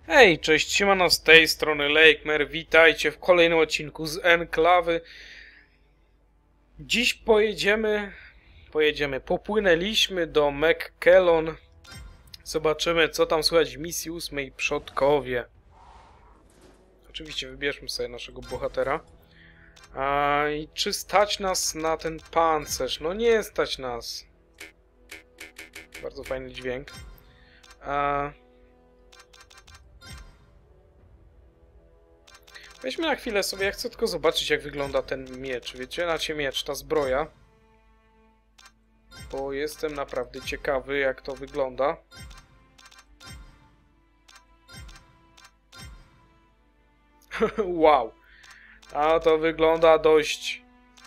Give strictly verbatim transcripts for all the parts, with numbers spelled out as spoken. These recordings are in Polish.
Hej, cześć, siemano, z tej strony Lakemare, witajcie w kolejnym odcinku z Enklawy. Dziś pojedziemy, pojedziemy, popłynęliśmy do McKellon. Zobaczymy, co tam słychać w misji ósmej Przodkowie. Oczywiście wybierzmy sobie naszego bohatera. A, i czy stać nas na ten pancerz? No nie stać nas. Bardzo fajny dźwięk. A... Weźmy na chwilę sobie, ja chcę tylko zobaczyć, jak wygląda ten miecz, wiecie? Znaczy miecz, ta zbroja. Bo jestem naprawdę ciekawy, jak to wygląda. Wow! A to wygląda dość...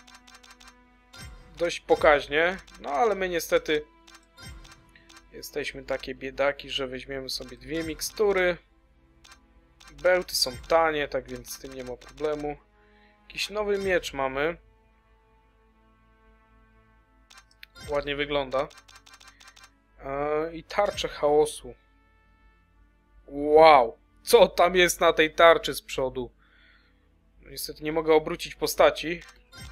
dość pokaźnie. No ale my niestety... jesteśmy takie biedaki, że weźmiemy sobie dwie mikstury. Bełty są tanie, tak więc z tym nie ma problemu. Jakiś nowy miecz mamy. Ładnie wygląda. Eee, I tarczę chaosu. Wow! Co tam jest na tej tarczy z przodu? No, niestety nie mogę obrócić postaci.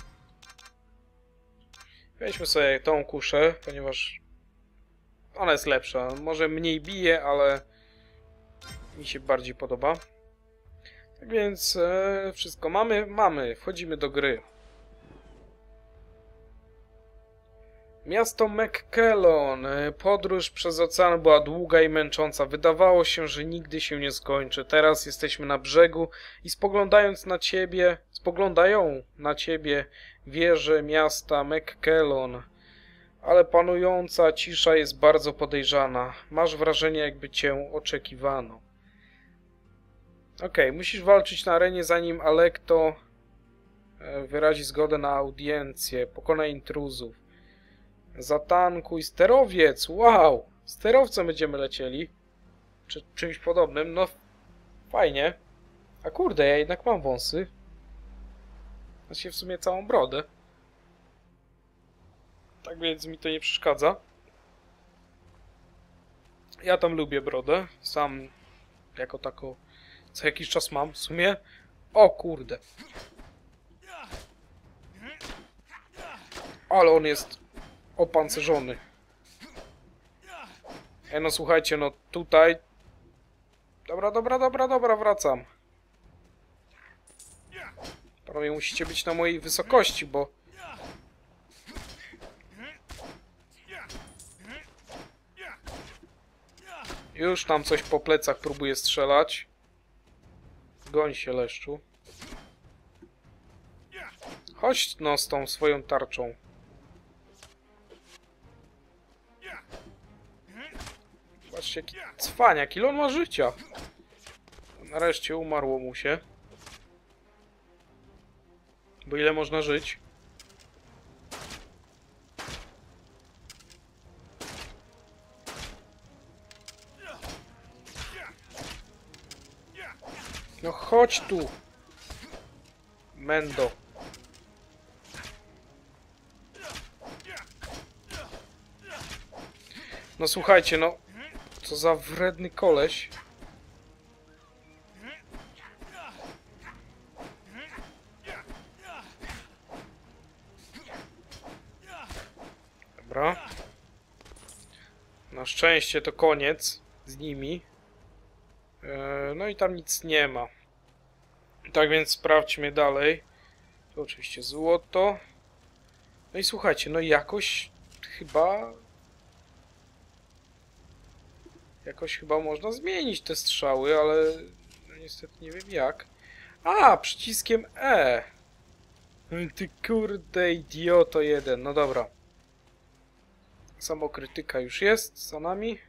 Weźmy sobie tą kuszę, ponieważ ona jest lepsza. Może mniej bije, ale mi się bardziej podoba. Tak więc e, wszystko mamy, mamy, wchodzimy do gry. Miasto McKellon. Podróż przez ocean była długa i męcząca. Wydawało się, że nigdy się nie skończy. Teraz jesteśmy na brzegu i spoglądając na ciebie, spoglądają na ciebie wieże miasta McKellon. Ale panująca cisza jest bardzo podejrzana. Masz wrażenie, jakby cię oczekiwano. Okej, okay, musisz walczyć na arenie, zanim Alekto wyrazi zgodę na audiencję. Pokonaj intruzów. Zatankuj sterowiec. Wow! Sterowcem będziemy lecieli. Czy czymś podobnym. No, fajnie. A kurde, ja jednak mam wąsy. Znaczy w sumie całą brodę. Tak więc mi to nie przeszkadza. Ja tam lubię brodę. Sam jako tako co jakiś czas mam w sumie. O kurde. Ale on jest opancerzony. E no słuchajcie, no tutaj... Dobra, dobra, dobra, dobra, wracam. Panowie, musicie być na mojej wysokości, bo... Już tam coś po plecach próbuje strzelać. Goń się, leszczu. Chodź no z tą swoją tarczą. Patrzcie, jaki cwaniak, ile on ma życia. Nareszcie umarło mu się. Bo ile można żyć? No chodź tu. Mendo. No słuchajcie, no... Co za wredny koleś. Dobra. Na szczęście to koniec z nimi. Eee, no i tam nic nie ma. Tak więc sprawdźmy dalej. To oczywiście złoto. No i słuchajcie, no jakoś chyba... Jakoś chyba można zmienić te strzały, ale no niestety nie wiem jak. A, przyciskiem E. Ty kurde idioto jeden. No dobra. Samokrytyka już jest za nami.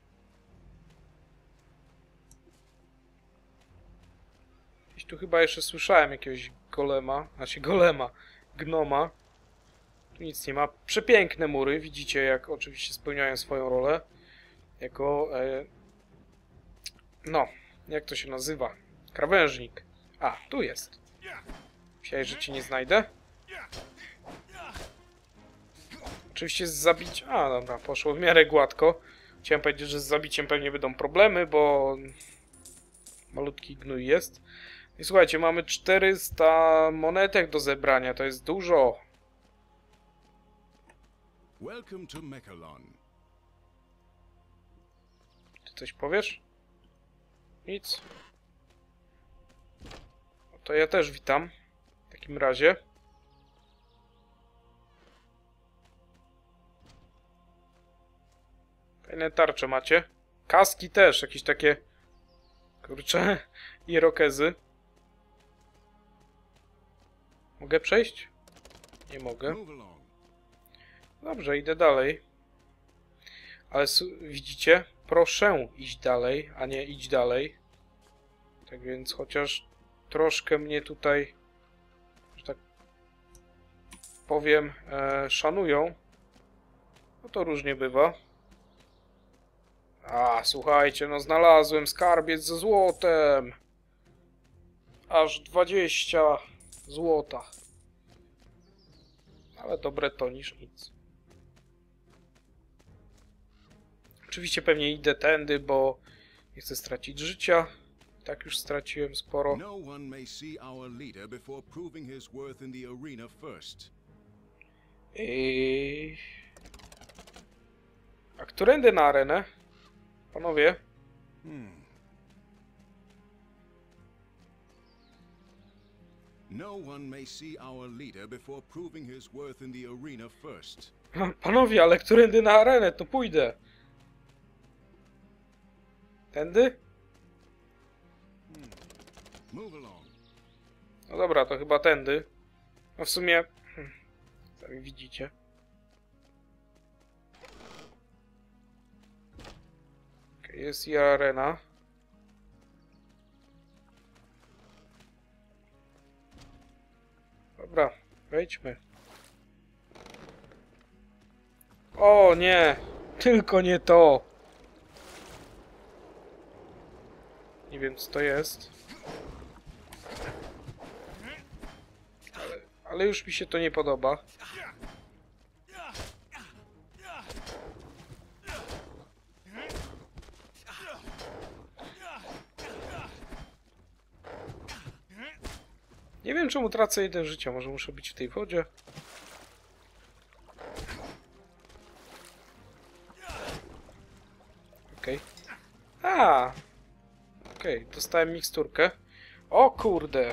Gdzieś tu chyba jeszcze słyszałem jakiegoś golema. Znaczy golema. Gnoma. Tu nic nie ma. Przepiękne mury. Widzicie, jak oczywiście spełniają swoją rolę. Jako... E, no, jak to się nazywa? Krawężnik. A, tu jest. Myślałeś, że cię nie znajdę? Oczywiście z zabiciem... A, dobra, poszło w miarę gładko. Chciałem powiedzieć, że z zabiciem pewnie będą problemy, bo... Malutki gnój jest. I słuchajcie, mamy czterysta monetek do zebrania, to jest dużo. Welcome to Mechalon. Ty coś powiesz? Nic. No to ja też witam. W takim razie. Fajne tarcze macie. Kaski też, jakieś takie... Kurczę, irokezy. Mogę przejść? Nie mogę. Dobrze, idę dalej. Ale widzicie? Proszę iść dalej, a nie idź dalej. Tak więc chociaż troszkę mnie tutaj, że tak powiem, e, szanują. No to różnie bywa. A, słuchajcie, no znalazłem skarbiec ze złotem. Aż dwadzieścia złota. Ale dobre to niż nic. Oczywiście pewnie idę tędy, bo nie chcę stracić życia. Tak już straciłem sporo. No one may see our leader before proving his worth in the arena first. I... A którędy na arenę? Panowie? Hmm. No one may see our leader before proving his worth in the arena first. Panowie, ale którędy na arenę? To pójdę. Tędy? Hmm. Move along. No dobra, to chyba tędy. No w sumie... Hmm, sami widzicie. Okay, jest i arena. Dobra, wejdźmy. O nie! Tylko nie to! Nie wiem co to jest. Ale, ale już mi się to nie podoba. Nie wiem czemu tracę jeden życia. Może muszę być w tej wodzie. Okej. Okay. A! Okej, okay, dostałem miksturkę. O kurde!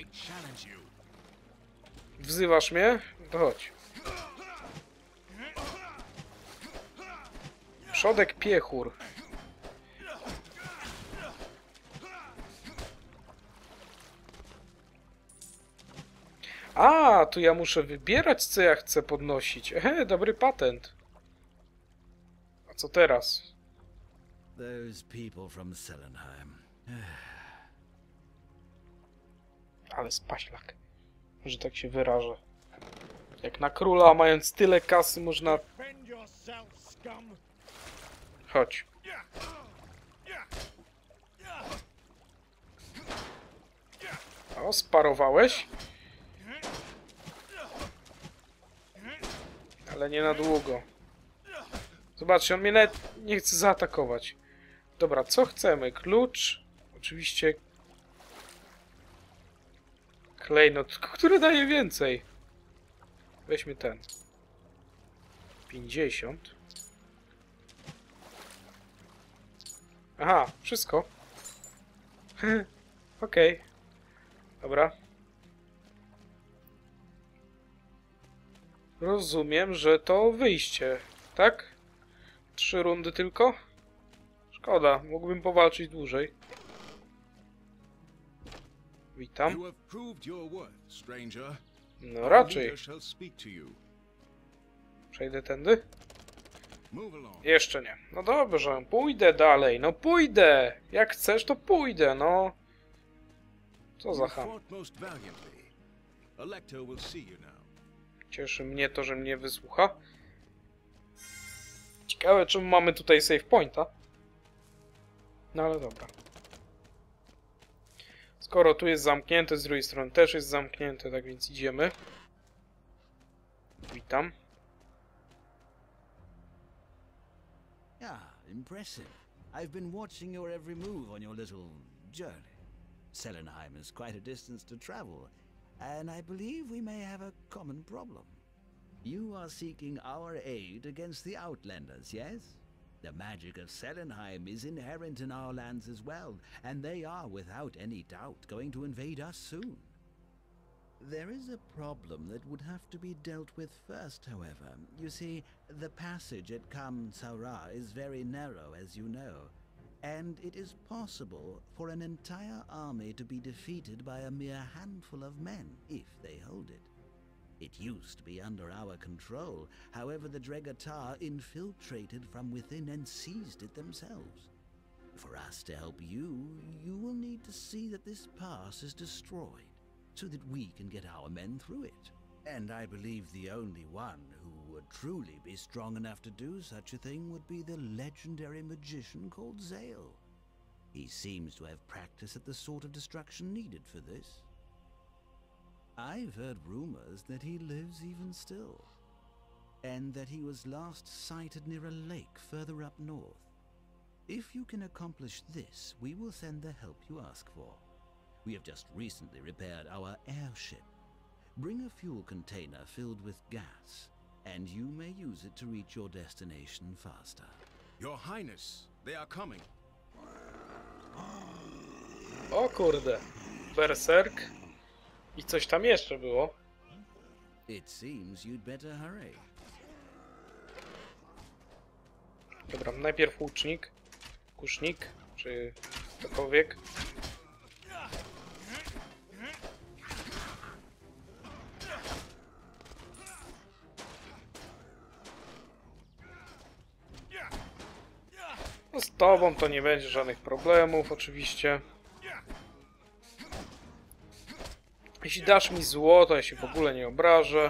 Wzywasz mnie? To chodź. Przodek piechur. A, tu ja muszę wybierać, co ja chcę podnosić. Ehe, dobry patent. A co teraz? Those people from Selenheim. Ale spaślak. Że tak się wyrażę. Jak na króla, mając tyle kasy, można... Chodź. O, sparowałeś? Ale nie na długo. Zobaczcie, on mnie nawet nie chce zaatakować. Dobra, co chcemy? Klucz. Oczywiście... Klejnot, który daje więcej. Weźmy ten. pięćdziesiąt. Aha, wszystko. Okej. Okay. Dobra. Rozumiem, że to wyjście, tak? Trzy rundy tylko? Szkoda, mógłbym powalczyć dłużej. Witam. No raczej. Przejdę tędy? Jeszcze nie. No dobrze, pójdę dalej. No pójdę! Jak chcesz, to pójdę, no. Co za ham. Cieszy mnie to, że mnie wysłucha. Ciekawe, czemu mamy tutaj save pointa. No ale dobra. Skoro tu jest zamknięte, z drugiej strony też jest zamknięte, tak więc idziemy. Witam. Ah, impressive. I've been watching your every move on your little journey. Selenheim is quite a distance to travel, and I believe we may have a common problem. You are seeking our aid against the Outlanders, yes? The magic of Selenheim is inherent in our lands as well, and they are without any doubt going to invade us soon. There is a problem that would have to be dealt with first, however. You see, the passage at Kam Sara is very narrow, as you know, and it is possible for an entire army to be defeated by a mere handful of men, if they hold it. It used to be under our control, however the Dregatar infiltrated from within and seized it themselves. For us to help you, you will need to see that this pass is destroyed, so that we can get our men through it. And I believe the only one who would truly be strong enough to do such a thing would be the legendary magician called Zale. He seems to have practice at the sort of destruction needed for this. I've heard rumors that he lives even still, and that he was last sighted near a lake further up north. If you can accomplish this, we will send the help you ask for. We have just recently repaired our airship. Bring a fuel container filled with gas, and you may use it to reach your destination faster. Your Highness, they are coming. O kurde. Berserk. I coś tam jeszcze było. It seems you'd better hurry. Dobra, najpierw łucznik. Kusznik, czy cokolwiek. No z tobą to nie będzie żadnych problemów, oczywiście. Jeśli dasz mi złoto, ja się w ogóle nie obrażę.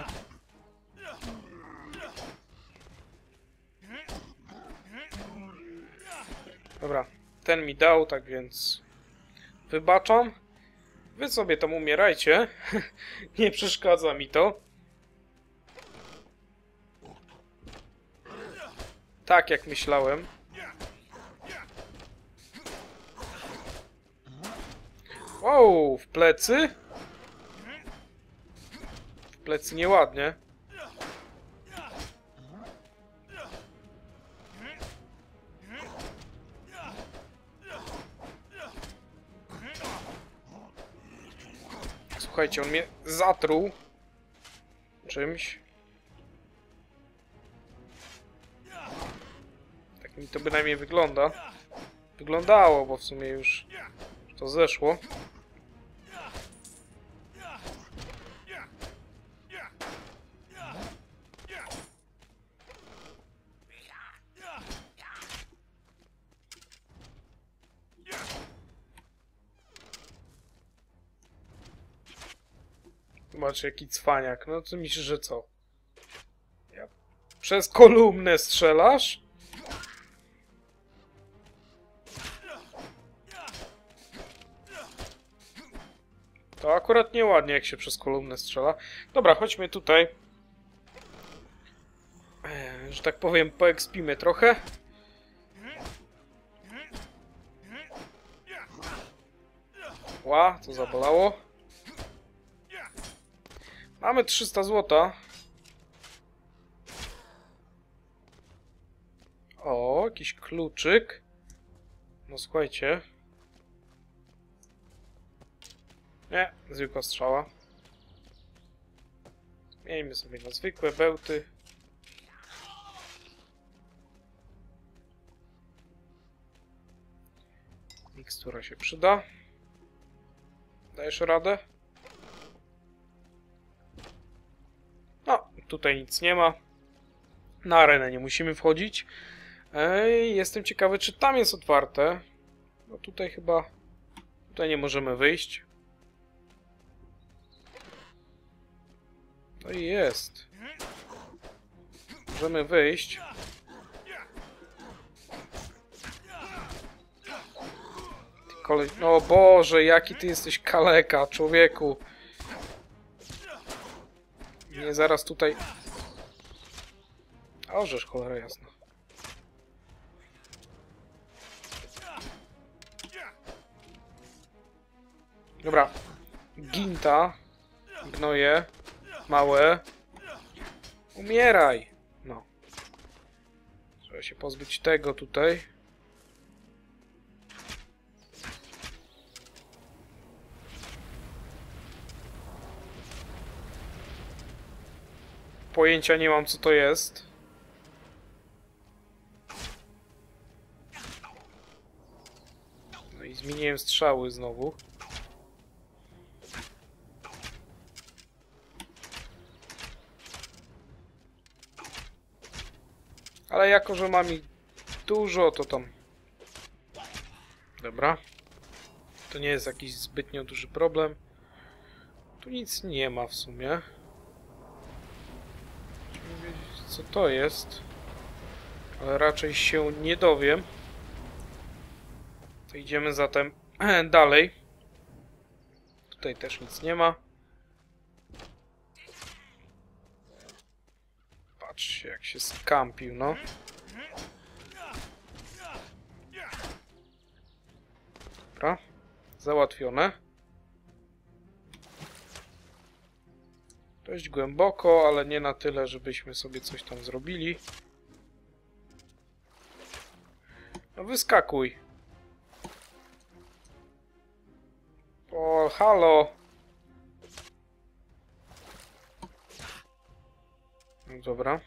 Dobra, ten mi dał, tak więc wybaczam. Wy sobie tam umierajcie. Nie przeszkadza mi to. Tak jak myślałem. Wow, w plecy? W plecy nieładnie. Słuchajcie, on mnie zatruł czymś. Tak mi to bynajmniej wygląda. Wyglądało, bo w sumie już to zeszło. Zobacz, jaki cwaniak. No to myślisz, że co? Ja... Przez kolumnę strzelasz? To akurat nieładnie, jak się przez kolumnę strzela. Dobra, chodźmy tutaj. Eee, że tak powiem, poekspimy trochę. Ła, to zabolało. Mamy trzysta złota. O, jakiś kluczyk. No słuchajcie. Nie, zwykła strzała. Zmieńmy sobie na zwykłe bełty. Mikstura się przyda. Dajesz radę? No, tutaj nic nie ma. Na arenę nie musimy wchodzić. Ej, jestem ciekawy, czy tam jest otwarte. No tutaj chyba... Tutaj nie możemy wyjść. No i jest. Możemy wyjść. Ty kolej... No Boże, jaki ty jesteś kaleka, człowieku. Nie, zaraz tutaj... Ożeż, cholera jasna. Dobra. Ginta. Gnoje. Małe. Umieraj. No. Trzeba się pozbyć tego tutaj. Pojęcia nie mam, co to jest. No i zmieniłem strzały znowu. Ale jako, że mam ich dużo, to tam... Dobra. To nie jest jakiś zbytnio duży problem. Tu nic nie ma w sumie. Musimy wiedzieć, co to jest. Ale raczej się nie dowiem. To idziemy zatem dalej. Tutaj też nic nie ma. Patrzcie, jak się skampił, no. Dobra. Załatwione. Dość głęboko, ale nie na tyle, żebyśmy sobie coś tam zrobili. No wyskakuj. O, halo. No dobra.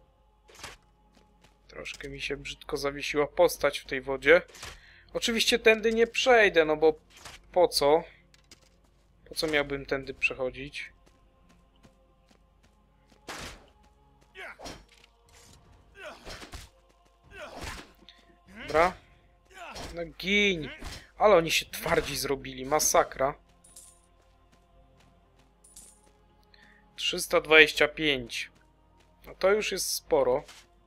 Troszkę mi się brzydko zawiesiła postać w tej wodzie. Oczywiście tędy nie przejdę, no bo po co? Po co miałbym tędy przechodzić? Dobra. No gin. Ale oni się twardzi zrobili. Masakra. trzysta dwadzieścia pięć. No to już jest sporo.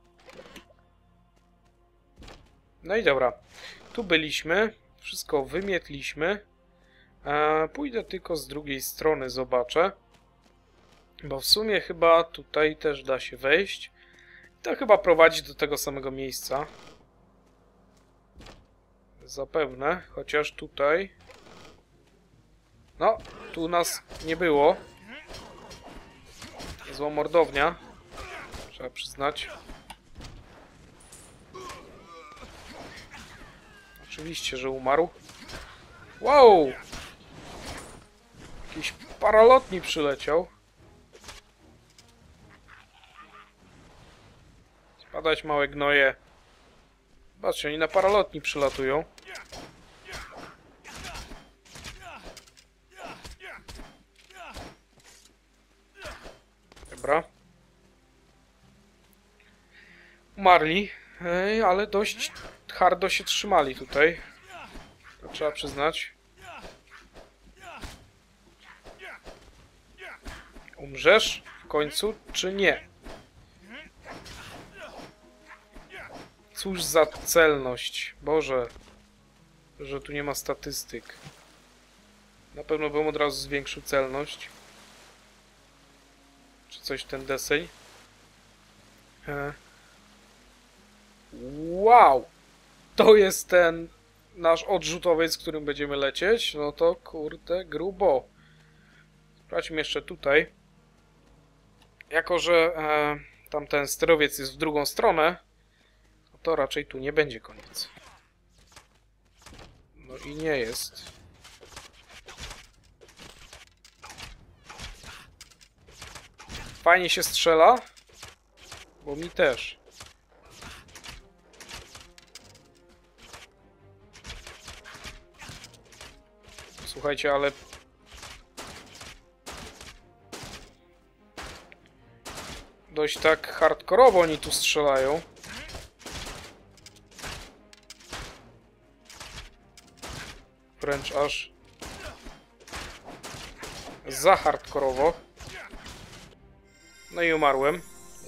No i dobra. Tu byliśmy. Wszystko wymietliśmy. E, pójdę tylko z drugiej strony, zobaczę. Bo w sumie chyba tutaj też da się wejść. To chyba prowadzi do tego samego miejsca. Zapewne, chociaż tutaj... No, tu nas nie było. Zła mordownia. Trzeba przyznać. Oczywiście, że umarł. Wow! Jakiś paralotni przyleciał. Spadać, małe gnoje. Patrzcie, oni na paralotni przylatują. Dobra. Umarli, Ej, ale dość hardo się trzymali tutaj. To trzeba przyznać. Umrzesz w końcu, czy nie? Cóż za celność. Boże, że tu nie ma statystyk. Na pewno bym od razu zwiększył celność. Czy coś ten deseń. E. Wow! To jest ten nasz odrzutowiec, z którym będziemy lecieć. No to kurde grubo. Sprawdźmy jeszcze tutaj. Jako, że e, tamten sterowiec jest w drugą stronę, to raczej tu nie będzie koniec. No i nie jest. Fajnie się strzela, bo mi też. Słuchajcie, ale... dość tak hardkorowo oni tu strzelają. Wręcz aż... za hardkorowo. No i umarłem.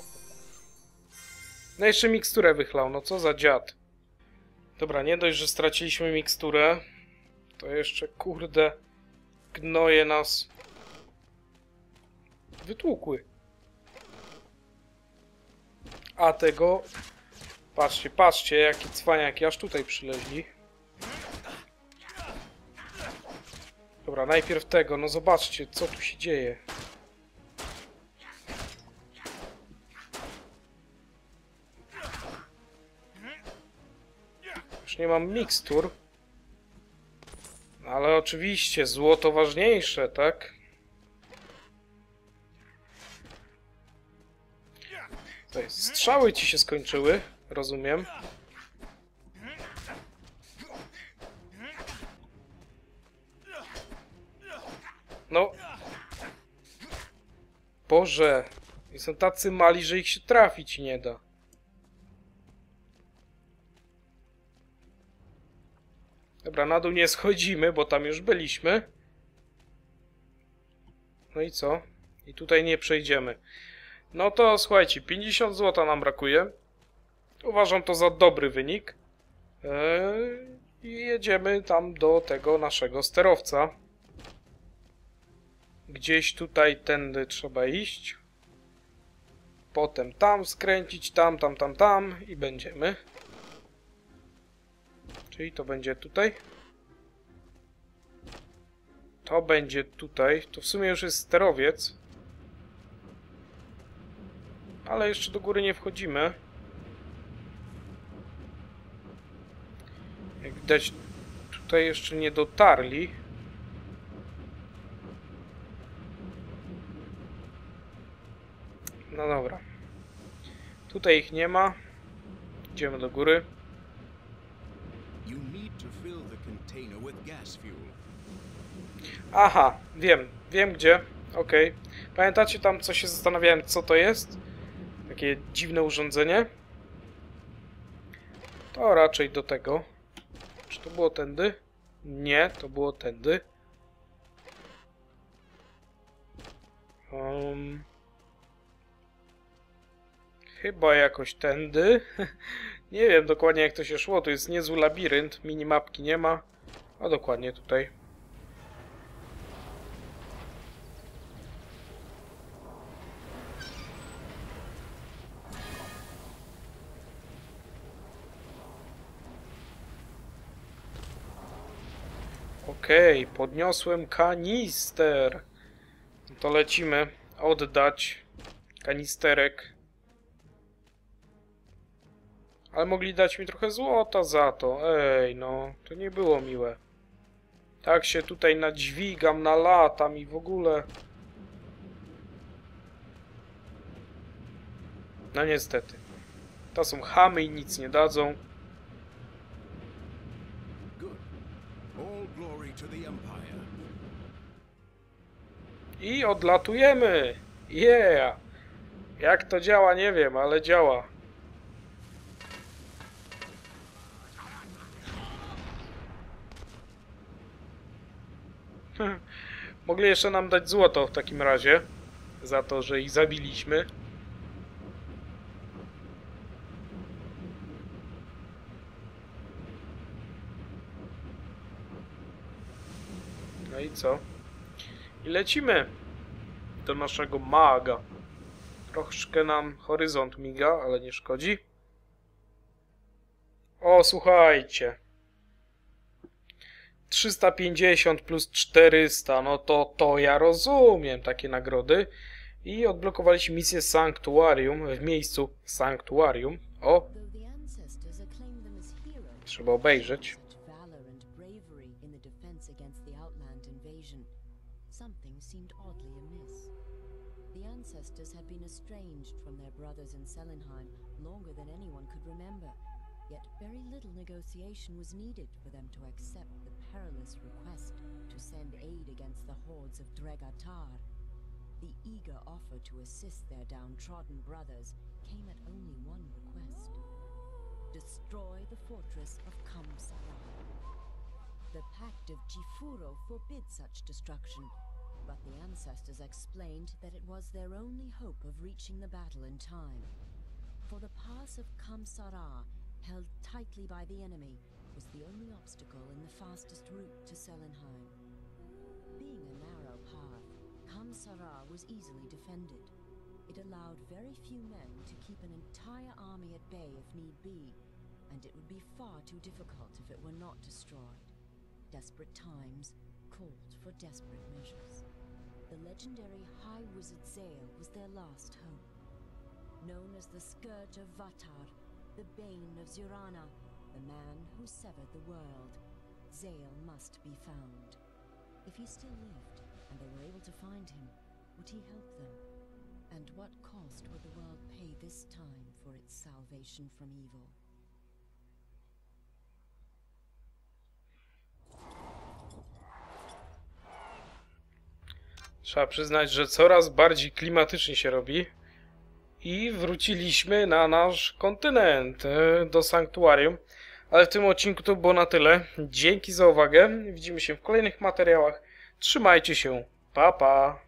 No jeszcze miksturę wychlał, no co za dziad. Dobra, nie dość, że straciliśmy miksturę, to jeszcze, kurde, gnoje nas wytłukły. A tego... Patrzcie, patrzcie, jaki cwaniaki aż tutaj przyleźli. Dobra. Dobra, najpierw tego, no zobaczcie, co tu się dzieje. Już nie mam mikstur. Ale oczywiście, złoto ważniejsze, tak? To jest, strzały ci się skończyły, rozumiem. No. Boże. I są tacy mali, że ich się trafić nie da. Dobra, na dół nie schodzimy, bo tam już byliśmy. No i co? I tutaj nie przejdziemy. No to słuchajcie, pięćdziesiąt złota nam brakuje. Uważam to za dobry wynik. Eee, I jedziemy tam do tego naszego sterowca. Gdzieś tutaj tędy trzeba iść. Potem tam skręcić, tam, tam, tam, tam i będziemy. Czyli to będzie tutaj. To będzie tutaj. To w sumie już jest sterowiec. Ale jeszcze do góry nie wchodzimy. Jak widać, tutaj jeszcze nie dotarli. No dobra. Tutaj ich nie ma. Idziemy do góry. You need to fill the container with gas fuel. Aha, wiem. Wiem gdzie. Okej. Pamiętacie tam, co się zastanawiałem, co to jest? Takie dziwne urządzenie. To raczej do tego. Czy to było tędy? Nie, to było tędy. Um, chyba jakoś tędy. Nie wiem dokładnie jak to się szło. To jest niezły labirynt. Minimapki nie ma. A dokładnie tutaj. Okej, okay, podniosłem kanister. No to lecimy oddać kanisterek. Ale mogli dać mi trochę złota za to. Ej, no, to nie było miłe. Tak się tutaj nadźwigam, nalatam i w ogóle. No niestety. To są chamy i nic nie dadzą. I odlatujemy! Yeah! Jak to działa, nie wiem, ale działa. Mogli jeszcze nam dać złoto w takim razie. Za to, że ich zabiliśmy. No i co? I lecimy do naszego maga. Troszkę nam horyzont miga, ale nie szkodzi. O, słuchajcie. trzysta pięćdziesiąt plus czterysta, no to to ja rozumiem takie nagrody. I odblokowaliśmy misję Sanktuarium w miejscu Sanktuarium. O! Trzeba obejrzeć. Ancestors had been estranged from their brothers in Selenheim longer than anyone could remember, yet very little negotiation was needed for them to accept the perilous request to send aid against the hordes of Dregatar. The eager offer to assist their downtrodden brothers came at only one request: destroy the fortress of Kamsara. The Pact of Jifuro forbids such destruction, but the ancestors explained that it was their only hope of reaching the battle in time. For the pass of Kamsara, held tightly by the enemy, was the only obstacle in the fastest route to Selenheim. Being a narrow path, Kamsara was easily defended. It allowed very few men to keep an entire army at bay if need be, and it would be far too difficult if it were not destroyed. Desperate times called for desperate measures. The legendary High Wizard Zale was their last hope. Known as the Scourge of Vatar, the Bane of Zurana, the man who severed the world, Zale must be found. If he still lived, and they were able to find him, would he help them? And what cost would the world pay this time for its salvation from evil? Trzeba przyznać, że coraz bardziej klimatycznie się robi. I wróciliśmy na nasz kontynent, do sanktuarium. Ale w tym odcinku to było na tyle. Dzięki za uwagę. Widzimy się w kolejnych materiałach. Trzymajcie się. Pa, pa.